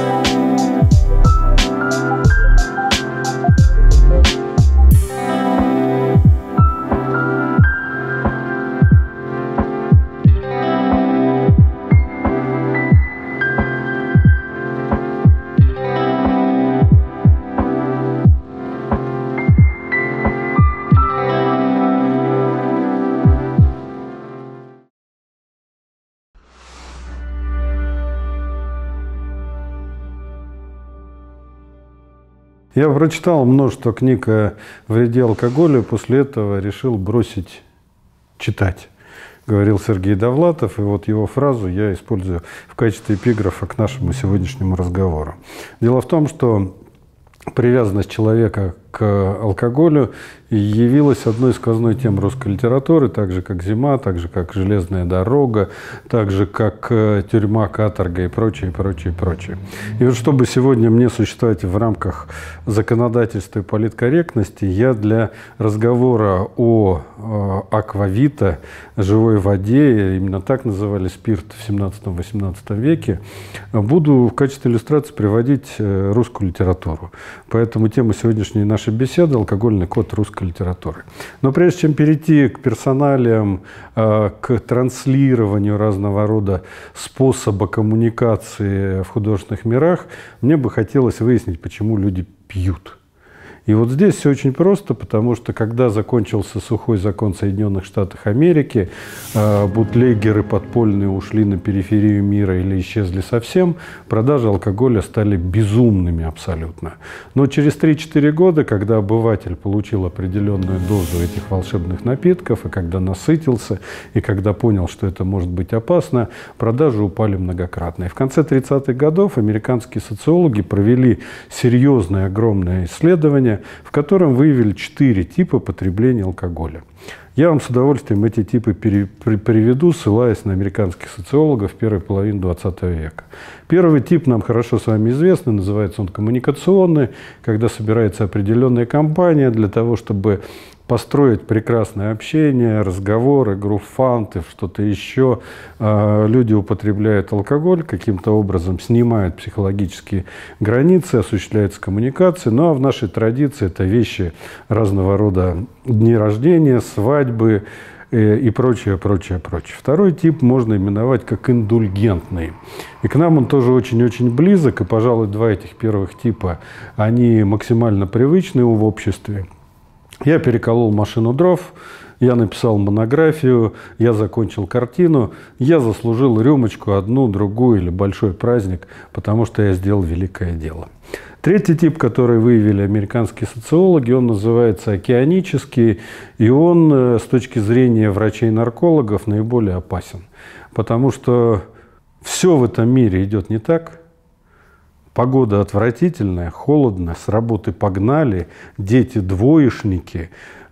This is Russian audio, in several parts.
Я прочитал множество книг о вреде алкоголя, и после этого решил бросить читать, говорил Сергей Довлатов, и вот его фразу я использую в качестве эпиграфа к нашему сегодняшнему разговору. Дело в том, что привязанность человека к алкоголю явилась одной сквозной темой русской литературы, так же как «Зима», так же как «Железная дорога», так же как «Тюрьма», «Каторга» и прочее, прочее, прочее. И вот чтобы сегодня мне существовать в рамках законодательства и политкорректности, я для разговора о аквавита, живой воде, именно так называли спирт в 17-18 веке, буду в качестве иллюстрации приводить русскую литературу. Поэтому тема сегодняшней нашей беседы – алкогольный код русской литературы. Но прежде чем перейти к персоналиям, к транслированию разного рода способа коммуникации в художественных мирах, мне бы хотелось выяснить, почему люди пьют. И вот здесь все очень просто, потому что когда закончился сухой закон Соединенных Штатов Америки, бутлегеры подпольные ушли на периферию мира или исчезли совсем, продажи алкоголя стали безумными абсолютно. Но через 3-4 года, когда обыватель получил определенную дозу этих волшебных напитков, и когда насытился, и когда понял, что это может быть опасно, продажи упали многократно. И в конце 30-х годов американские социологи провели серьезное, огромное исследование, в котором выявили 4 типа потребления алкоголя. Я вам с удовольствием эти типы приведу, ссылаясь на американских социологов первой половины 20 века. Первый тип нам хорошо с вами известный, называется он коммуникационный, когда собирается определенная компания для того, чтобы построить прекрасное общение, разговоры, групп-фанты, что-то еще. Люди употребляют алкоголь, каким-то образом снимают психологические границы, осуществляется коммуникация. Ну а в нашей традиции это вещи разного рода дни рождения, свадьбы и прочее, прочее, прочее. Второй тип можно именовать как индульгентный. И к нам он тоже очень-очень близок. И, пожалуй, два этих первых типа, они максимально привычны в обществе. Я переколол машину дров, я написал монографию, я закончил картину, я заслужил рюмочку, одну, другую или большой праздник, потому что я сделал великое дело. Третий тип, который выявили американские социологи, он называется океанический, и он с точки зрения врачей-наркологов наиболее опасен, потому что все в этом мире идет не так. Погода отвратительная, холодно, с работы погнали, дети двоечники,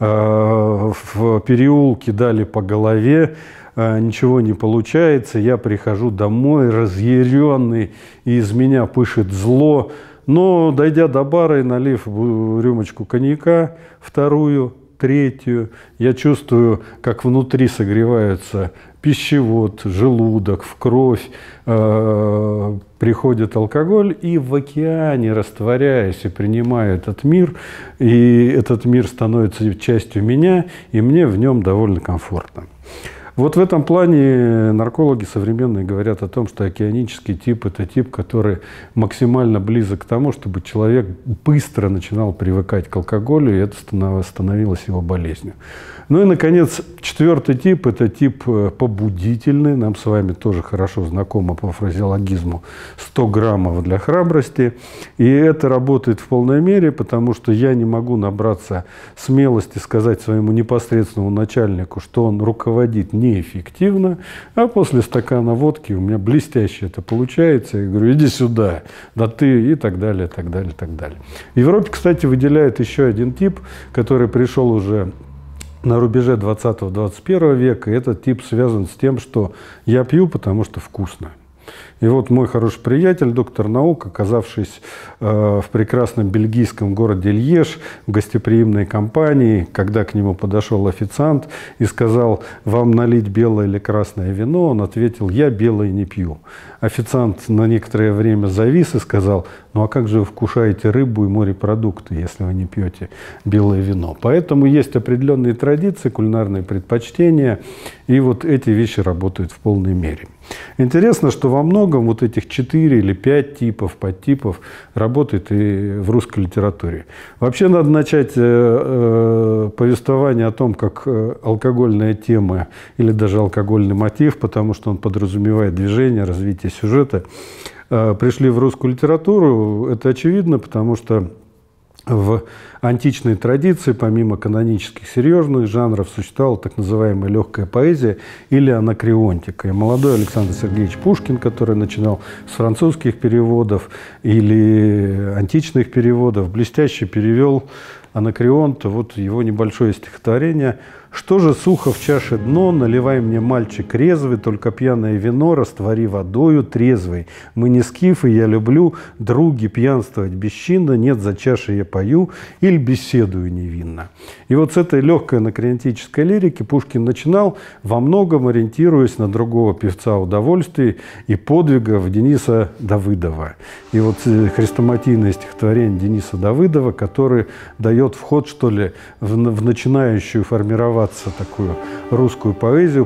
в переулке дали по голове, ничего не получается, я прихожу домой разъяренный, и из меня пышет зло. Но, дойдя до бара и налив рюмочку коньяка, вторую, третью, я чувствую, как внутри согреваются пищевод, желудок, в кровь, приходит алкоголь, и в океане, растворяясь и принимая этот мир, и этот мир становится частью меня, и мне в нем довольно комфортно. Вот в этом плане наркологи современные говорят о том, что океанический тип – это тип, который максимально близок к тому, чтобы человек быстро начинал привыкать к алкоголю, и это становилось его болезнью. Ну и, наконец, четвертый тип – это тип побудительный. Нам с вами тоже хорошо знакомо по фразеологизму 100 граммов для храбрости. И это работает в полной мере, потому что я не могу набраться смелости сказать своему непосредственному начальнику, что он руководит неэффективно, а после стакана водки у меня блестяще это получается. Я говорю, иди сюда, да ты, и так далее, так далее, так далее. В Европе, кстати, выделяют еще один тип, который пришел уже на рубеже 20-21 века. И этот тип связан с тем, что я пью, потому что вкусно. И вот мой хороший приятель, доктор наук, оказавшись в прекрасном бельгийском городе Льеж, в гостеприимной компании, когда к нему подошел официант и сказал: «Вам налить белое или красное вино?», он ответил: «Я белое не пью». Официант на некоторое время завис и сказал: «Ну а как же вы вкушаете рыбу и морепродукты, если вы не пьете белое вино?» Поэтому есть определенные традиции, кулинарные предпочтения, и вот эти вещи работают в полной мере. Интересно, что во многом вот этих 4 или 5 типов, подтипов работает и в русской литературе. Вообще надо начать повествование о том, как алкогольная тема или даже алкогольный мотив, потому что он подразумевает движение, развитие сюжета, пришли в русскую литературу. Это очевидно, потому что в античной традиции, помимо канонических серьезных жанров, существовала так называемая легкая поэзия или анакреонтика. И молодой Александр Сергеевич Пушкин, который начинал с французских переводов или античных переводов, блестяще перевел Анакреонт, вот его небольшое стихотворение: «Что же сухо в чаше дно, наливай мне, мальчик резвый, только пьяное вино раствори водою трезвой. Мы не скифы, я люблю, други, пьянствовать бесчинно, нет, за чашей я пою или беседую невинно». И вот с этой легкой анакреонтической лирики Пушкин начинал, во многом ориентируясь на другого певца удовольствий и подвигов Дениса Давыдова. И вот хрестоматийное стихотворение Дениса Давыдова, который дает вход, что ли, в начинающую формироваться такую русскую поэзию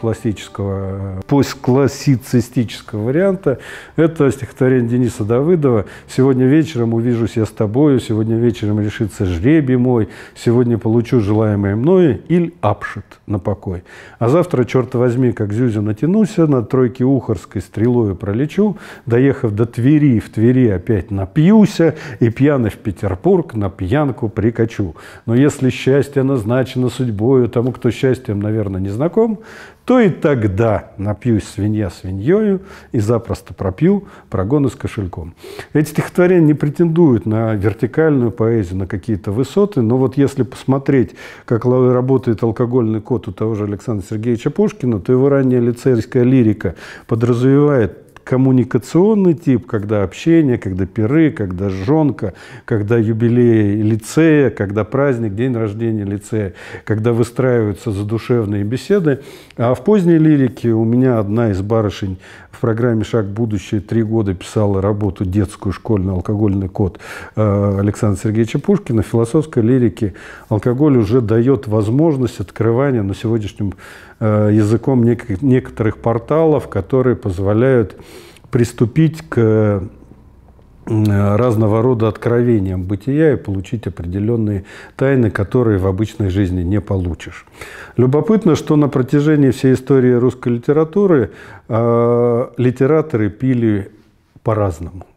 постклассицистического варианта. Это стихотворение Дениса Давыдова: «Сегодня вечером увижусь я с тобою, сегодня вечером решится жребий мой, сегодня получу желаемое мною, иль апшит на покой. А завтра, черт возьми, как зюзя натянуся, на тройке Ухарской стрелою пролечу, доехав до Твери, в Твери опять напьюся, и пьяный в Петербург на пьянку прикачу. Но если счастье назначено судьбою тому, кто счастьем, наверное, не знаком, то и тогда напьюсь свинья свиньёю и запросто пропью прогоны с кошельком». Эти стихотворения не претендуют на вертикальную поэзию, на какие-то высоты, но вот если посмотреть, как работает алкогольный код у того же Александра Сергеевича Пушкина, то его ранняя лицейская лирика подразумевает коммуникационный тип, когда общение, когда пиры, когда жонка, когда юбилей лицея, когда праздник, день рождения лицея, когда выстраиваются задушевные беседы. А в поздней лирике у меня одна из барышень в программе «Шаг в будущее» 3 года писала работу детскую, школьный алкогольный код Александра Сергеевича Пушкина. В философской лирике алкоголь уже дает возможность открывания на сегодняшнем языком некоторых порталов, которые позволяют приступить к разного рода откровениям бытия и получить определенные тайны, которые в обычной жизни не получишь. Любопытно, что на протяжении всей истории русской литературы литераторы пили по-разному.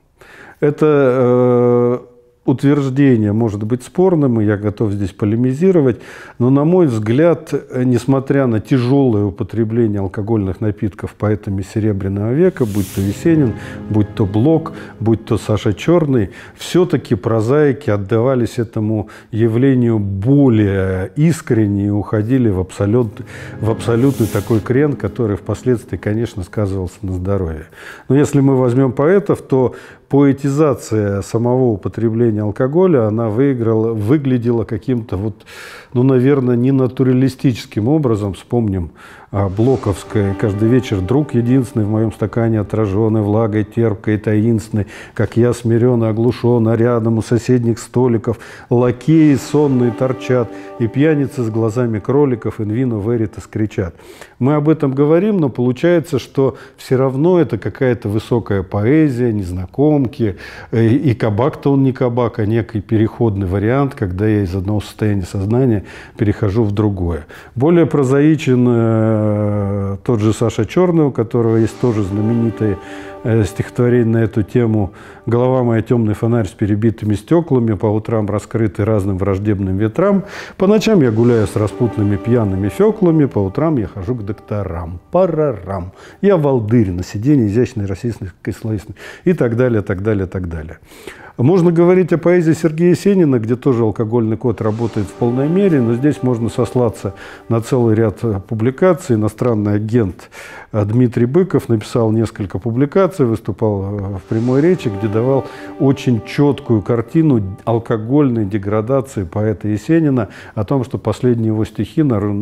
Это утверждение может быть спорным, и я готов здесь полемизировать, но, на мой взгляд, несмотря на тяжелое употребление алкогольных напитков поэтами Серебряного века, будь то Есенин, будь то Блок, будь то Саша Черный, все-таки прозаики отдавались этому явлению более искренне и уходили в абсолютный такой крен, который впоследствии, конечно, сказывался на здоровье. Но если мы возьмем поэтов, то поэтизация самого употребления алкоголя, она выглядела каким-то, вот, ну, наверное, не натуралистическим образом. Вспомним блоковское: «Каждый вечер друг единственный в моем стакане отраженный влагой терпкой и таинственной, как я смирен и оглушен, а рядом у соседних столиков лакеи сонные торчат, и пьяницы с глазами кроликов in vino veritas кричат». Мы об этом говорим, но получается, что все равно это какая-то высокая поэзия, незнакомки, и кабак-то он не кабак, а некий переходный вариант, когда я из одного состояния сознания перехожу в другое. Более прозаичен тот же Саша Черный, у которого есть тоже знаменитое стихотворение на эту тему: «Голова моя темный фонарь с перебитыми стеклами, по утрам раскрытый разным враждебным ветрам, по ночам я гуляю с распутными пьяными феклами, по утрам я хожу к докторам, парарам, я волдырь на сиденье изящной российской словесной», и так далее, так далее, так далее. Можно говорить о поэзии Сергея Есенина, где тоже алкогольный код работает в полной мере, но здесь можно сослаться на целый ряд публикаций. Иностранный агент Дмитрий Быков написал несколько публикаций, публикации, выступал в прямой речи, где давал очень четкую картину алкогольной деградации поэта Есенина, о том, что последние его стихи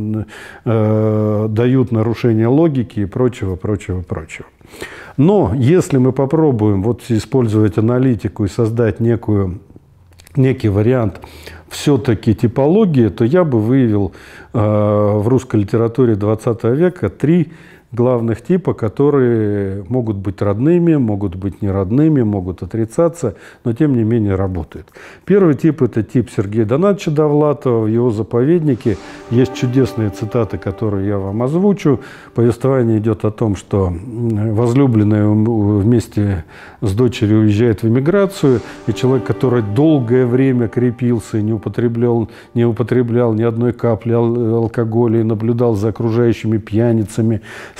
дают нарушение логики и прочего. Но если мы попробуем вот использовать аналитику и создать некий вариант все-таки типологии, то я бы выявил в русской литературе XX века 3 главных типа, которые могут быть родными, могут быть неродными, могут отрицаться, но тем не менее работают. Первый тип – это тип Сергея Донатовича Довлатова. В его заповеднике есть чудесные цитаты, которые я вам озвучу. Повествование идет о том, что возлюбленная вместе с дочерью уезжает в эмиграцию, и человек, который долгое время крепился и не употреблял ни одной капли алкоголя и наблюдал за окружающими пьяницами,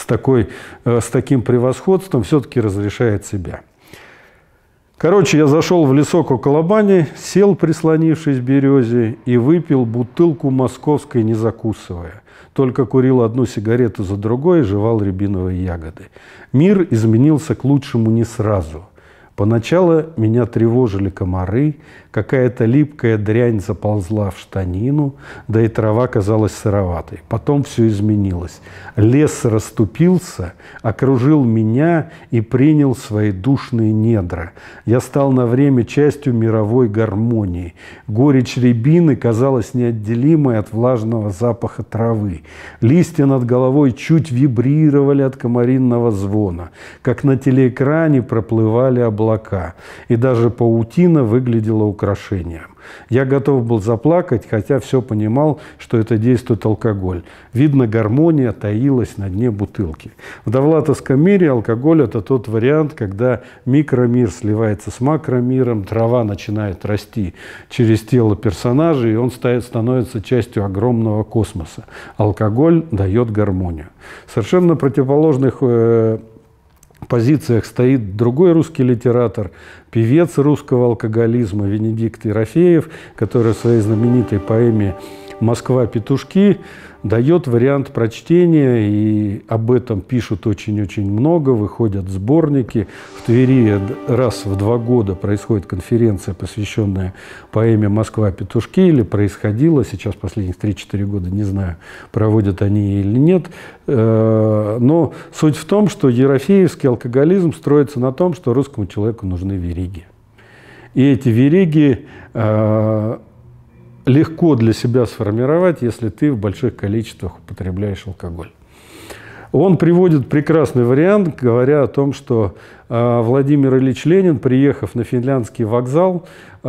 с таким превосходством все-таки разрешает себя. Короче, я зашел в лесок около бани, сел, прислонившись к березе, и выпил бутылку московской, не закусывая. Только курил одну сигарету за другой и жевал рябиновые ягоды. Мир изменился к лучшему не сразу. Поначалу меня тревожили комары, какая-то липкая дрянь заползла в штанину, да и трава казалась сыроватой. Потом все изменилось. Лес расступился, окружил меня и принял свои душные недра. Я стал на время частью мировой гармонии. Горечь рябины казалась неотделимой от влажного запаха травы. Листья над головой чуть вибрировали от комаринного звона, как на телеэкране проплывали облака, и даже паутина выглядела украшением. Я готов был заплакать, хотя все понимал, что это действует алкоголь. Видно, гармония таилась на дне бутылки. В довлатовском мире алкоголь – это тот вариант, когда микромир сливается с макромиром, трава начинает расти через тело персонажа, и он становится частью огромного космоса. Алкоголь дает гармонию. Совершенно на противоположных позициях стоит другой русский литератор, певец русского алкоголизма Венедикт Ерофеев, который в своей знаменитой поэме «Москва-петушки» дает вариант прочтения, и об этом пишут очень-очень много, выходят сборники. В Твери раз в 2 года происходит конференция, посвященная поэме «Москва-петушки», или происходила, сейчас последних 3-4 года, не знаю, проводят они или нет. Но суть в том, что ерофеевский алкоголизм строится на том, что русскому человеку нужны вериги. И эти вериги легко для себя сформировать, если ты в больших количествах употребляешь алкоголь. Он приводит прекрасный вариант, говоря о том, что Владимир Ильич Ленин, приехав на финляндский вокзал,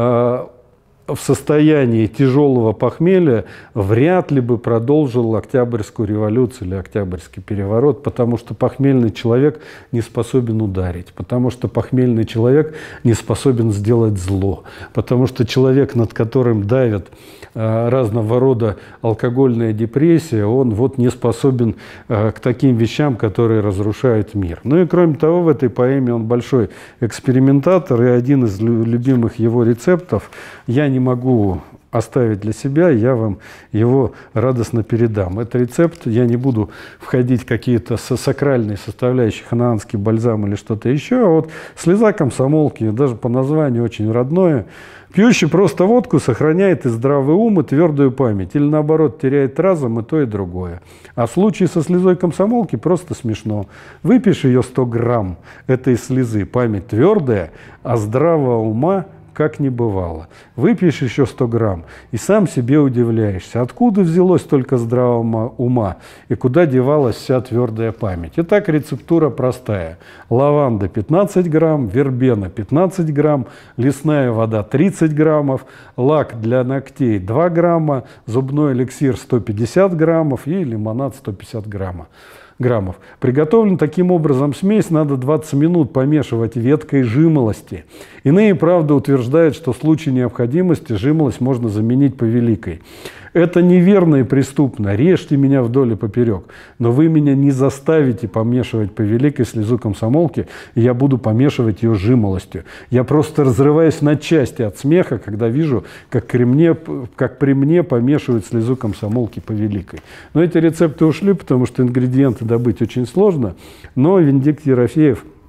в состоянии тяжелого похмелья вряд ли бы продолжил Октябрьскую революцию или Октябрьский переворот, потому что похмельный человек не способен ударить, потому что похмельный человек не способен сделать зло, потому что человек, над которым давит разного рода алкогольная депрессия, он вот не способен к таким вещам, которые разрушают мир. Ну и кроме того, в этой поэме он большой экспериментатор, и один из любимых его рецептов я не могу оставить для себя, я вам его радостно передам. Это рецепт, я не буду входить в какие-то сакральные составляющие, ханаанский бальзам или что-то еще, а вот слеза комсомолки, даже по названию очень родное. Пьющий просто водку сохраняет и здравый ум, и твердую память, или наоборот теряет разум, и то, и другое. А в случае со слезой комсомолки просто смешно. Выпьешь ее 100 грамм этой слезы, память твердая, а здравого ума как не бывало. Выпьешь еще 100 грамм и сам себе удивляешься, откуда взялось столько здравого ума и куда девалась вся твердая память. Итак, рецептура простая. Лаванда 15 грамм, вербена 15 грамм, лесная вода 30 граммов, лак для ногтей 2 грамма, зубной эликсир 150 граммов и лимонад 150 граммов. Приготовлен таким образом смесь надо 20 минут помешивать веткой жимолости. Иные, правда, утверждают, что в случае необходимости жимолость можно заменить повеликой. Это неверно и преступно. Режьте меня вдоль и поперек. Но вы меня не заставите помешивать повеликой слезу комсомолки, и я буду помешивать ее жимолостью. Я просто разрываюсь на части от смеха, когда вижу, как при мне помешивают слезу комсомолки повеликой. Но эти рецепты ушли, потому что ингредиенты добыть очень сложно. Но Венедикт Ерофеев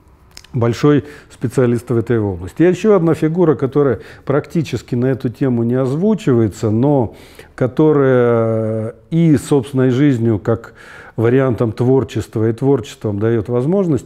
большой специалист в этой области. И еще одна фигура, которая практически на эту тему не озвучивается, но которая и собственной жизнью, как вариантом творчества и творчеством дает возможность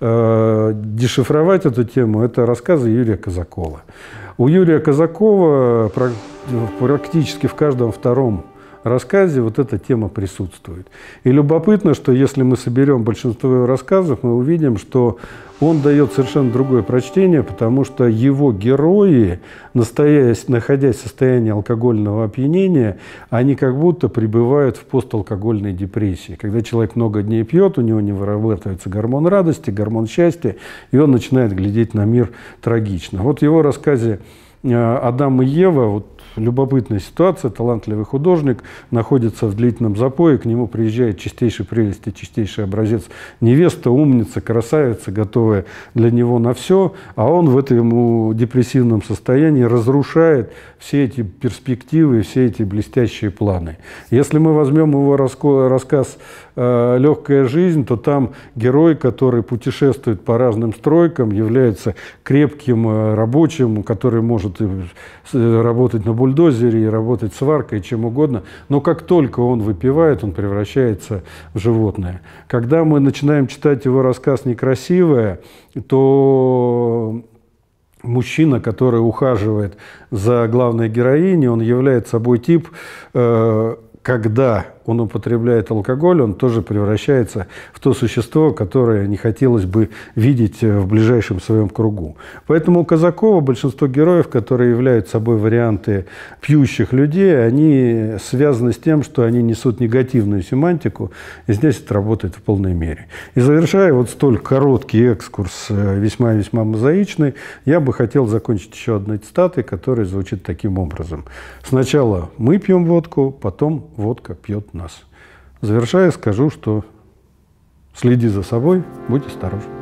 дешифровать эту тему, это рассказы Юрия Казакова. У Юрия Казакова практически в каждом втором рассказе вот эта тема присутствует. И любопытно, что если мы соберем большинство его рассказов, мы увидим, что он дает совершенно другое прочтение, потому что его герои, находясь в состоянии алкогольного опьянения, они как будто пребывают в посталкогольной депрессии. Когда человек много дней пьет, у него не вырабатывается гормон радости, гормон счастья, и он начинает глядеть на мир трагично. Вот в его рассказе «Адам и Ева», вот любопытная ситуация, талантливый художник находится в длительном запое, к нему приезжает чистейшей прелести, чистейший образец невеста, умница, красавица, готовая для него на все, а он в этом депрессивном состоянии разрушает все эти перспективы, все эти блестящие планы. Если мы возьмем его рассказ «Легкая жизнь», то там герой, который путешествует по разным стройкам, является крепким рабочим, который может работать на бульдозере и работать сваркой, чем угодно. Но как только он выпивает, он превращается в животное. Когда мы начинаем читать его рассказ «Некрасивая», то мужчина, который ухаживает за главной героиней, он является собой тип, когда он употребляет алкоголь, он тоже превращается в то существо, которое не хотелось бы видеть в ближайшем своем кругу. Поэтому у Казакова большинство героев, которые являются собой варианты пьющих людей, они связаны с тем, что они несут негативную семантику, и здесь это работает в полной мере. И завершая вот столь короткий экскурс, весьма-весьма мозаичный, я бы хотел закончить еще одной цитатой, которая звучит таким образом. Сначала мы пьем водку, потом водка пьет нас. Завершая, скажу, что следи за собой, будь осторожен.